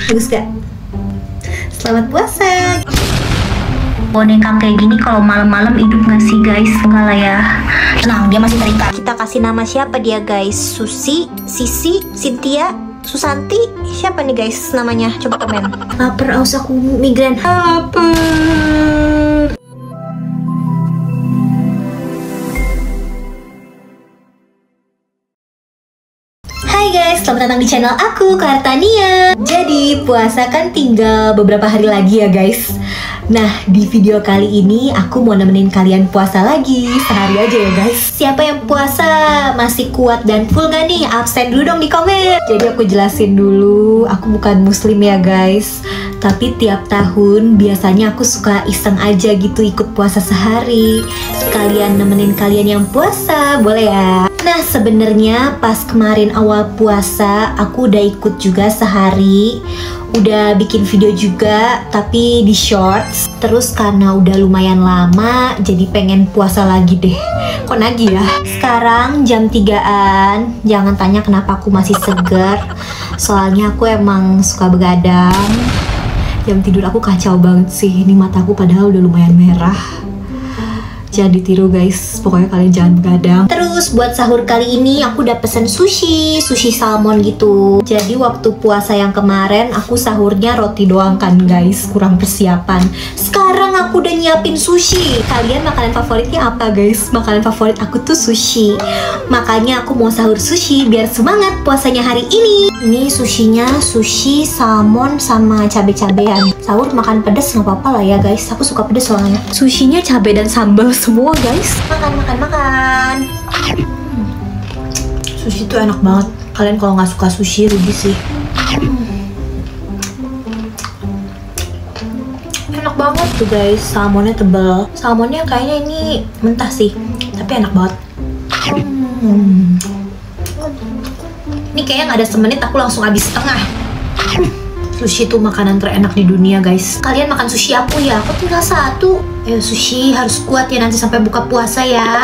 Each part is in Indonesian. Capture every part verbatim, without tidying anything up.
Bagus gak? Selamat puasa. Boneka kayak gini kalau malam-malam hidup nggak sih guys? Enggak lah ya. Tenang, dia masih terikat. Kita kasih nama siapa dia guys? Susi, Sisi, Cynthia, Susanti. Siapa nih guys namanya? Coba komen. Lapar, aus aku migran. Lapar. Hai guys, selamat datang di channel aku, Kartania. Jadi puasa kan tinggal beberapa hari lagi ya guys. Nah, di video kali ini aku mau nemenin kalian puasa lagi. Sehari aja ya guys. Siapa yang puasa masih kuat dan full gak nih? Absen dulu dong di komen. Jadi aku jelasin dulu, aku bukan muslim ya guys. Tapi tiap tahun biasanya aku suka iseng aja gitu ikut puasa sehari. Sekalian nemenin kalian yang puasa, boleh ya? Nah, sebenarnya pas kemarin awal puasa aku udah ikut juga sehari. Udah bikin video juga, tapi di shorts. Terus karena udah lumayan lama, jadi pengen puasa lagi deh. Kok nagih ya? Sekarang jam tigaan. Jangan tanya kenapa aku masih seger. Soalnya aku emang suka begadang. Jam tidur aku kacau banget sih. Ini mataku padahal udah lumayan merah. Jangan ditiru guys, pokoknya kalian jangan begadang. Terus buat sahur kali ini aku udah pesen sushi, sushi salmon gitu. Jadi waktu puasa yang kemarin aku sahurnya roti doang kan guys, kurang persiapan. Sekarang aku udah nyiapin sushi. Kalian makanan favoritnya apa guys? Makanan favorit aku tuh sushi. Makanya aku mau sahur sushi biar semangat puasanya hari ini. Ini sushinya sushi salmon sama cabe-cabean. Sahur makan pedas nggak apa-apa lah ya guys, aku suka pedas soalnya. Sushinya cabe dan sambal semua guys. Makan makan makan. Hmm. Sushi tuh enak banget. Kalian kalau nggak suka sushi rugi sih. Hmm. Enak banget tuh guys. Salmonnya tebal. Salmonnya kayaknya ini mentah sih, tapi enak banget. Hmm. Ini kayaknya nggak ada semenit aku langsung habis setengah. Sushi tuh makanan terenak di dunia guys. Kalian makan sushi aku ya, aku tinggal satu. Ya sushi harus kuat ya nanti sampai buka puasa ya.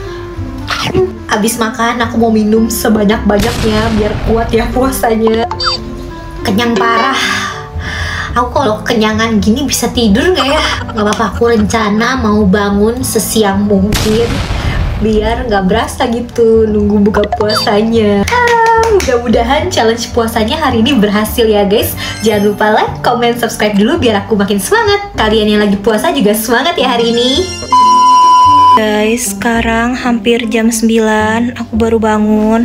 Abis makan aku mau minum sebanyak-banyaknya biar kuat ya puasanya. Kenyang parah. Aku kalau kenyangan gini bisa tidur gak ya? Gak apa-apa, aku rencana mau bangun sesiang mungkin biar nggak berasa gitu nunggu buka puasanya. Ah, mudah-mudahan challenge puasanya hari ini berhasil ya guys. Jangan lupa like, comment, subscribe dulu biar aku makin semangat. Kalian yang lagi puasa juga semangat ya hari ini. Guys, sekarang hampir jam sembilan, aku baru bangun.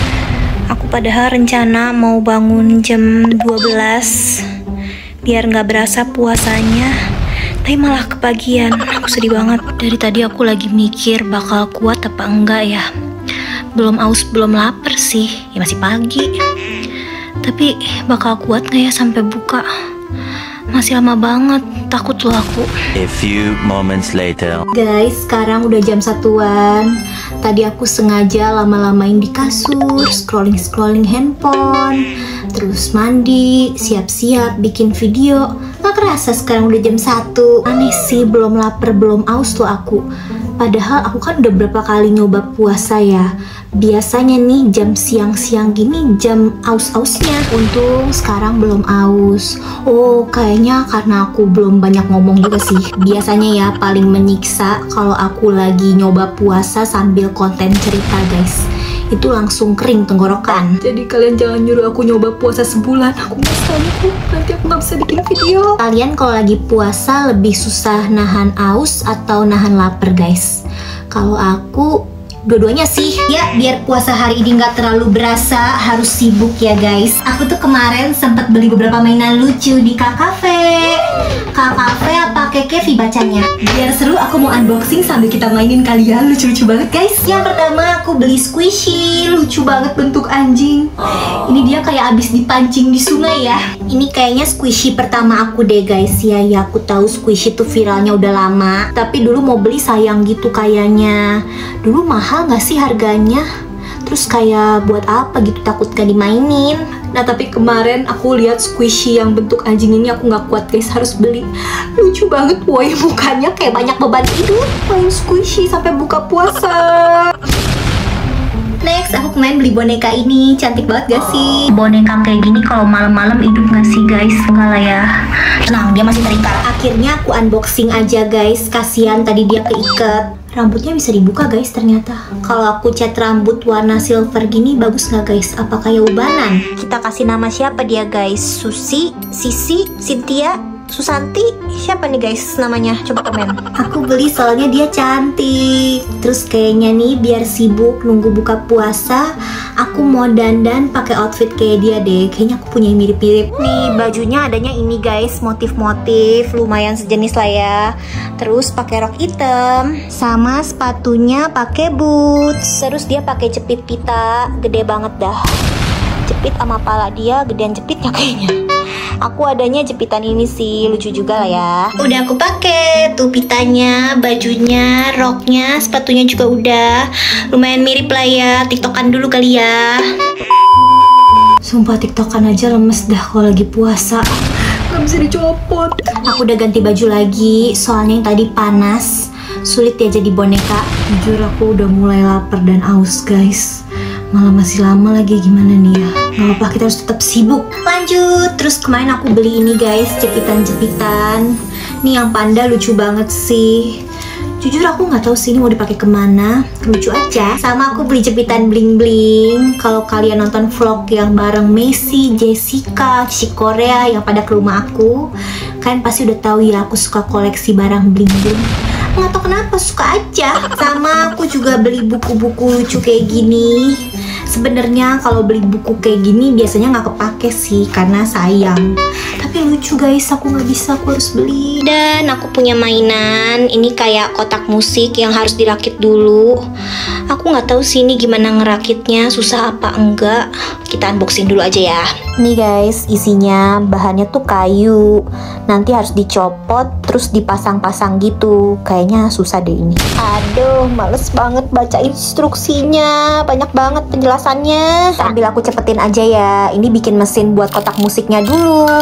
Aku padahal rencana mau bangun jam dua belas biar nggak berasa puasanya. Tapi malah kepagian, aku sedih banget. Dari tadi aku lagi mikir bakal kuat apa enggak ya. Belum aus, belum lapar sih, ya masih pagi. Tapi bakal kuat gak ya sampai buka? Masih lama banget, takut loh aku. A few moments later. Guys, sekarang udah jam satuan. Tadi aku sengaja lama-lamain di kasur, scrolling-scrolling handphone, terus mandi, siap-siap bikin video. Gak kerasa sekarang udah jam satu. Aneh sih, belum lapar, belum aus tuh aku. Padahal aku kan udah berapa kali nyoba puasa ya. Biasanya nih jam siang-siang gini jam aus-ausnya. Untung sekarang belum aus. Oh, kayaknya karena aku belum banyak ngomong juga sih. Biasanya ya paling menyiksa kalau aku lagi nyoba puasa sambil konten cerita guys. Itu langsung kering tenggorokan. Jadi kalian jangan nyuruh aku nyoba puasa sebulan. Aku gak sanggup, nanti aku gak bisa bikin video. Kalian kalau lagi puasa lebih susah nahan aus atau nahan lapar guys? Kalau aku dua-duanya sih. Ya, biar puasa hari ini nggak terlalu berasa, harus sibuk ya guys. Aku tuh kemarin sempat beli beberapa mainan lucu di K Cafe. K Cafe apa Kekevi bacanya. Biar seru aku mau unboxing sambil kita mainin kalian. Lucu-lucu banget guys. Yang pertama aku beli squishy. Lucu banget bentuk anjing. Ini dia kayak abis dipancing di sungai ya. Ini kayaknya squishy pertama aku deh guys. Ya, ya aku tahu squishy tuh viralnya udah lama. Tapi dulu mau beli sayang gitu kayaknya. Dulu mahal nggak sih harganya? Terus kayak buat apa gitu, takut gak dimainin. Nah tapi kemarin aku lihat squishy yang bentuk anjing ini, aku nggak kuat guys, harus beli. Lucu banget woi, mukanya kayak banyak beban hidup. Main squishy sampai buka puasa. Next, aku kemarin beli boneka ini. Cantik banget gak sih? Boneka kayak gini kalau malam-malam hidup gak sih guys? Enggak lah ya. Tenang, dia masih terikat. Akhirnya aku unboxing aja guys. Kasihan tadi dia keikat. Rambutnya bisa dibuka guys ternyata. Kalau aku cat rambut warna silver gini bagus nggak guys? Apa kayak ubanan? Kita kasih nama siapa dia guys? Susi, Sisi, Cynthia, Susanti, siapa nih guys namanya? Coba komen. Aku beli soalnya dia cantik. Terus kayaknya nih biar sibuk nunggu buka puasa, aku mau dandan pakai outfit kayak dia deh. Kayaknya aku punya yang mirip-mirip. Nih bajunya adanya ini guys, motif-motif, lumayan sejenis lah ya. Terus pakai rok hitam, sama sepatunya pakai boots. Terus dia pakai jepit pita, gede banget dah. Jepit sama pala dia gedean jepitnya kayaknya. Aku adanya jepitan ini sih, lucu juga lah ya. Udah aku pakai tuh pitanya, bajunya, roknya, sepatunya juga udah. Lumayan mirip lah ya, tiktokan dulu kali ya. Sumpah tiktokan aja lemes dah kalau lagi puasa. Gak bisa dicopot. Aku udah ganti baju lagi, soalnya yang tadi panas. Sulit ya jadi boneka. Jujur aku udah mulai lapar dan aus guys. Malah masih lama lagi, gimana nih ya? Gak apa-apa, kita harus tetap sibuk. Lanjut, terus kemarin aku beli ini guys, jepitan-jepitan. Nih yang panda lucu banget sih. Jujur aku nggak tahu sih ini mau dipakai kemana. Lucu aja. Sama aku beli jepitan bling-bling. Kalau kalian nonton vlog yang bareng Messi, Jessica, Cici Korea yang pada ke rumah aku, kalian pasti udah tahu ya aku suka koleksi barang bling-bling. Nggak tahu kenapa, suka aja. Sama aku juga beli buku-buku lucu kayak gini. Sebenarnya kalau beli buku kayak gini biasanya nggak kepake sih karena sayang. Tapi lucu guys, aku nggak bisa, aku harus beli. Dan aku punya mainan, ini kayak kotak musik yang harus dirakit dulu. Aku nggak tahu sih ini gimana ngerakitnya, susah apa enggak. Kita unboxing dulu aja ya. Nih guys, isinya bahannya tuh kayu. Nanti harus dicopot terus dipasang-pasang gitu. Kayaknya susah deh ini. Aduh, males banget baca instruksinya. Banyak banget penjelasannya. Sambil aku cepetin aja ya. Ini bikin mesin buat kotak musiknya dulu.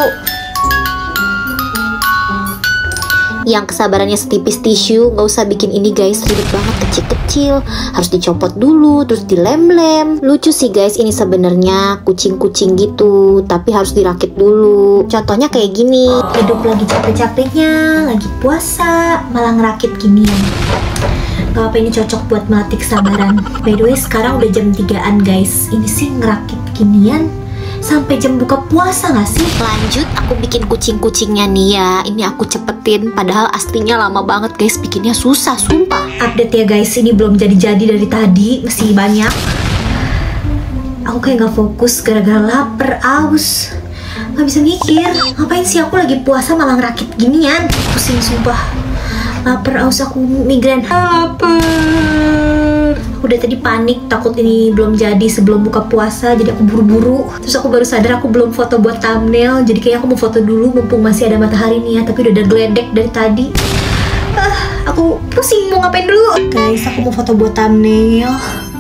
Yang kesabarannya setipis tisu, nggak usah bikin ini guys, ribet banget, kecil-kecil, harus dicopot dulu, terus dilem-lem. Lucu sih guys, ini sebenarnya kucing-kucing gitu, tapi harus dirakit dulu. Contohnya kayak gini. Hidup lagi capek-capeknya, lagi puasa, malah ngerakit ginian. Gak apa, ini cocok buat melatih kesabaran. By the way, sekarang udah jam tigaan guys. Ini sih ngerakit ginian sampai jam buka puasa gak sih? Lanjut, aku bikin kucing-kucingnya nih ya. Ini aku cepetin, padahal aslinya lama banget guys, bikinnya susah, sumpah. Update ya guys, ini belum jadi-jadi dari tadi, masih banyak. Aku kayak gak fokus gara-gara lapar, aus. Gak bisa mikir, ngapain sih aku lagi puasa malah ngerakit ginian. Pusing sumpah. Lapar, aus, aku migrain. Lapar. Udah tadi panik, takut ini belum jadi sebelum buka puasa, jadi aku buru-buru. Terus aku baru sadar aku belum foto buat thumbnail, jadi kayak aku mau foto dulu mumpung masih ada matahari nih ya. Tapi udah ada geledek dari tadi. Ah, aku pusing mau ngapain dulu. Guys, aku mau foto buat thumbnail.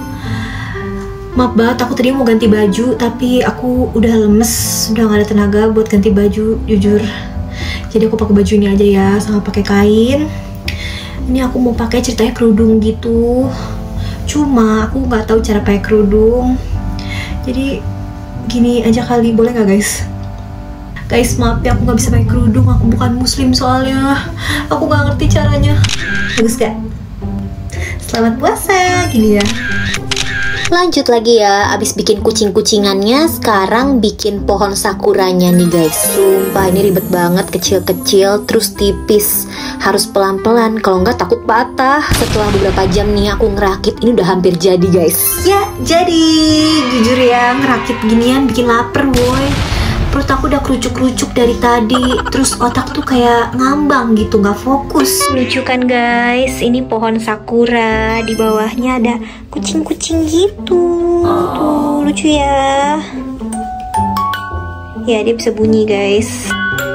Maaf banget, aku tadi mau ganti baju, tapi aku udah lemes, udah gak ada tenaga buat ganti baju, jujur. Jadi aku pakai baju ini aja ya, sama pakai kain. Ini aku mau pakai ceritanya kerudung gitu. Cuma aku nggak tahu cara pakai kerudung. Jadi gini aja kali, boleh nggak guys? Guys maaf ya, aku nggak bisa pakai kerudung. Aku bukan muslim soalnya. Aku nggak ngerti caranya. Bagus gak? Selamat puasa, gini ya. Lanjut lagi ya, abis bikin kucing-kucingannya, sekarang bikin pohon sakuranya nih guys. Sumpah ini ribet banget, kecil-kecil, terus tipis. Harus pelan-pelan, kalau nggak takut patah. Setelah beberapa jam nih aku ngerakit, ini udah hampir jadi guys. Ya, jadi. Jujur ya, ngerakit ginian bikin lapar boy. Perut aku udah kerucuk-kerucuk dari tadi. Terus otak tuh kayak ngambang gitu, nggak fokus. Lucu kan guys, ini pohon sakura. Di bawahnya ada kucing-kucing gitu. Tuh, lucu ya. Ya, dia bisa bunyi guys.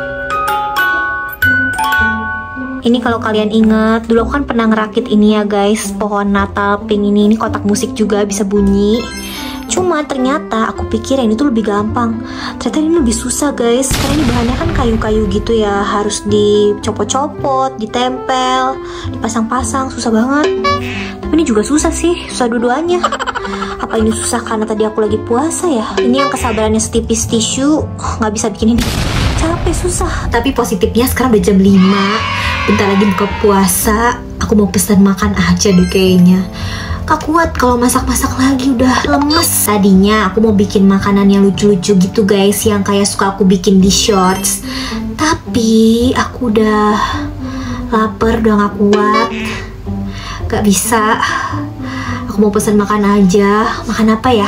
Ini kalau kalian inget, dulu aku kan pernah ngerakit ini ya guys, pohon Natal pink ini. Ini kotak musik juga bisa bunyi. Cuma ternyata aku pikir ini tuh lebih gampang. Ternyata ini lebih susah guys, karena ini bahannya kan kayu-kayu gitu ya. Harus dicopot-copot, ditempel, dipasang-pasang, susah banget. Tapi ini juga susah sih, susah dua-duanya. Apa ini susah karena tadi aku lagi puasa ya? Ini yang kesabarannya setipis tisu, nggak bisa bikin ini. Capek, susah. Tapi positifnya sekarang udah jam lima, bentar lagi buka puasa. Aku mau pesan makan aja deh kayaknya. Gak kuat kalau masak-masak lagi, udah lemes. Tadinya aku mau bikin makanan yang lucu-lucu gitu guys, yang kayak suka aku bikin di shorts. Tapi aku udah lapar, udah gak kuat. Gak bisa. Aku mau pesan makan aja. Makan apa ya?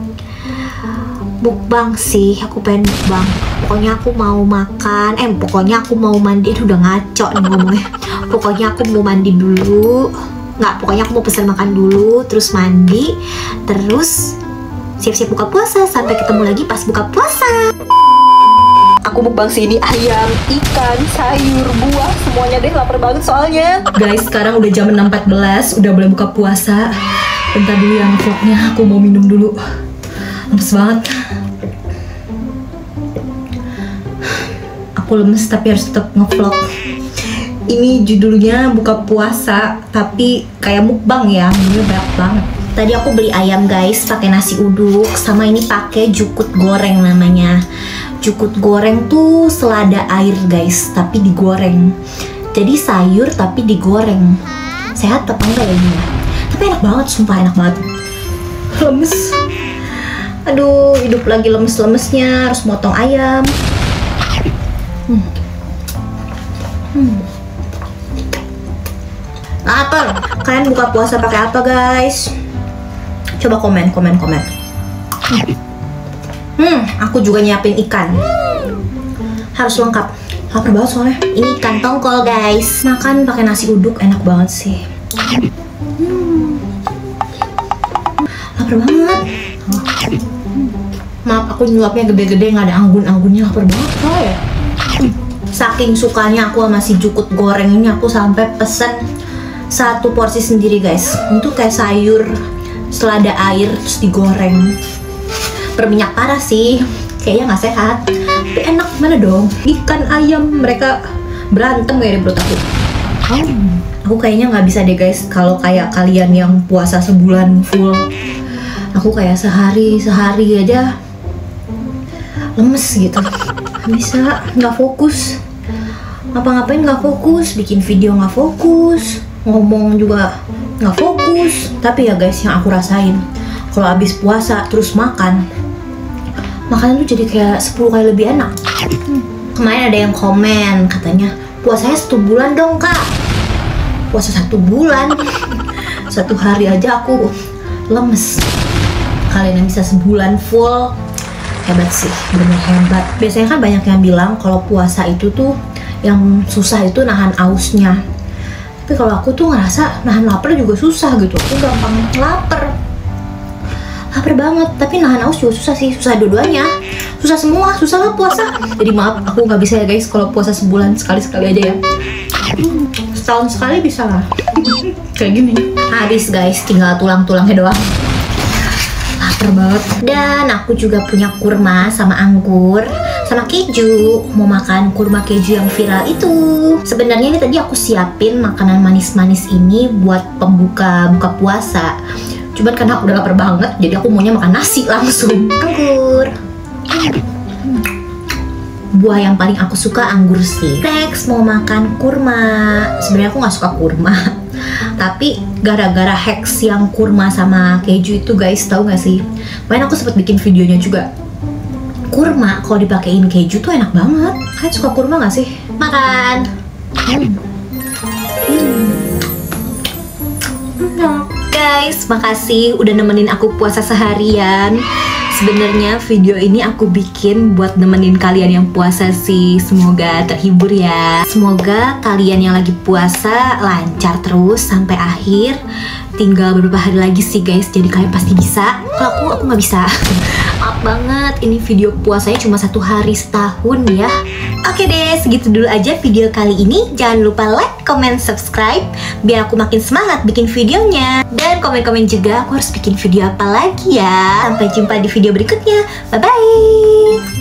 Mukbang sih, aku pengen mukbang. Pokoknya aku mau makan, eh pokoknya aku mau mandi. Aduh, udah ngaco nih ngomongnya. Pokoknya aku mau mandi dulu. Nggak, pokoknya aku mau pesan makan dulu, terus mandi, terus siap-siap buka puasa. Sampai ketemu lagi pas buka puasa. Aku mukbang sini ayam, ikan, sayur, buah, semuanya deh, lapar banget soalnya. Guys, sekarang udah jam enam empat belas, udah boleh buka puasa. Bentar dulu yang vlognya, aku mau minum dulu. Lemes banget. Aku lemes tapi harus tetap ngevlog. Ini judulnya buka puasa, tapi kayak mukbang ya, menunya banyak banget. Tadi aku beli ayam guys, pakai nasi uduk, sama ini pakai jukut goreng namanya. Jukut goreng tuh selada air guys, tapi digoreng. Jadi sayur tapi digoreng. Sehat apa enggak ya ini ya? Tapi enak banget, sumpah enak banget. Lemes. Aduh, hidup lagi lemes-lemesnya, harus motong ayam. Hmm. Hmm. Lapar. Kalian buka puasa pakai apa guys? Coba komen, komen, komen. Hmm, aku juga nyiapin ikan. Harus lengkap. Lapar banget soalnya. Ini ikan tongkol guys. Makan pakai nasi uduk enak banget sih. Hmm. Lapar banget. Maaf, aku nyuapnya gede-gede, nggak ada anggun-anggunnya. Lapar banget soalnya. Saking sukanya aku sama si jukut goreng ini, aku sampai pesen satu porsi sendiri guys. Untuk kayak sayur selada air terus digoreng. Berminyak parah sih, kayaknya nggak sehat. Tapi enak, mana dong? Ikan ayam mereka berantem kayak di perut aku. Oh, aku kayaknya nggak bisa deh guys kalau kayak kalian yang puasa sebulan full. Aku kayak sehari sehari aja lemes gitu. Nggak bisa, nggak fokus. Ngapa-ngapain nggak fokus, bikin video nggak fokus, ngomong juga nggak fokus. Tapi ya guys, yang aku rasain kalau habis puasa terus makan, makanan tuh jadi kayak sepuluh kali lebih enak. hmm. Kemarin ada yang komen katanya, puasanya satu bulan dong kak. Puasa satu bulan satu hari aja aku lemes. Kalian yang bisa sebulan full, hebat sih, bener hebat. Biasanya kan banyak yang bilang kalau puasa itu tuh yang susah itu nahan ausnya. Tapi kalau aku tuh ngerasa nahan lapar juga susah gitu. Aku gampang lapar, lapar banget. Tapi nahan aus juga susah sih, susah dua-duanya. Susah semua, susah lah puasa. Jadi maaf, aku nggak bisa ya guys kalau puasa sebulan, sekali-sekali aja ya. hmm, Setahun sekali bisa lah. Kayak gini. Habis guys, tinggal tulang-tulangnya doang. Lapar banget. Dan aku juga punya kurma sama anggur sama keju. Mau makan kurma keju yang viral itu. Sebenarnya ini tadi aku siapin makanan manis-manis ini buat pembuka buka puasa. Cuman karena udah lapar banget, jadi aku maunya makan nasi langsung. Anggur. Buah yang paling aku suka anggur sih. Next mau makan kurma. Sebenarnya aku nggak suka kurma. Tapi gara-gara hacks yang kurma sama keju itu guys, tahu nggak sih? Kemarin aku sempet bikin videonya juga. Kurma kalau dipakein keju tuh enak banget. Kalian suka kurma nggak sih? Makan. Hmm. Hmm. Guys, makasih udah nemenin aku puasa seharian. Sebenarnya video ini aku bikin buat nemenin kalian yang puasa sih. Semoga terhibur ya. Semoga kalian yang lagi puasa lancar terus sampai akhir. Tinggal beberapa hari lagi sih guys, jadi kalian pasti bisa. Kalau aku, aku nggak bisa. Maaf banget, ini video puasanya cuma satu hari setahun ya. Oke deh, segitu dulu aja video kali ini. Jangan lupa like, comment, subscribe biar aku makin semangat bikin videonya. Dan komen-komen juga aku harus bikin video apa lagi ya. Sampai jumpa di video berikutnya. Bye-bye.